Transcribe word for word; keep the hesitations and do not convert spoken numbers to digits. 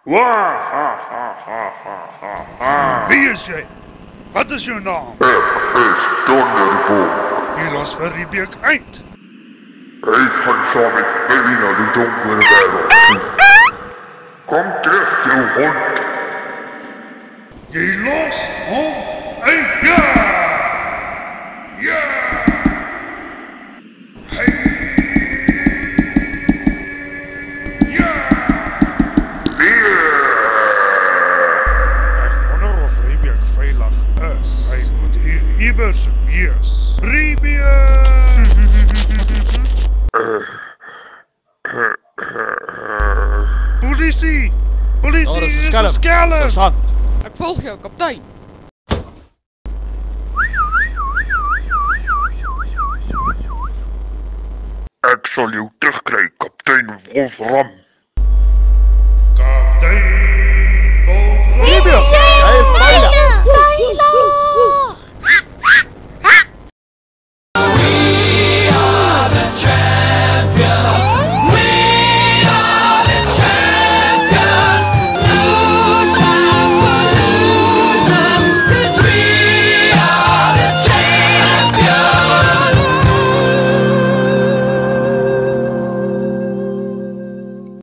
Wie is jy? Wat is jou naam? Ek is Donderwolk. Jy los vir Riebeeck uit. Hy gaan saam met my na die donkere wêreld toe. Kom terug, jou hond. Jy los hom uit. Ja! Ja! Hey! Ja! Nee! Ek wonder of Riebeeck veilig is. Hy moet hier iewers wees. Riebeeck! Polisie! Polisie, Daar is 'n is 'n skelm. skelm! Sergeant. Ek volg jou, kaptein. Ek sal jou terugkry, Kaptein Wolfram. Kaptein Wolfram! Riebeeck!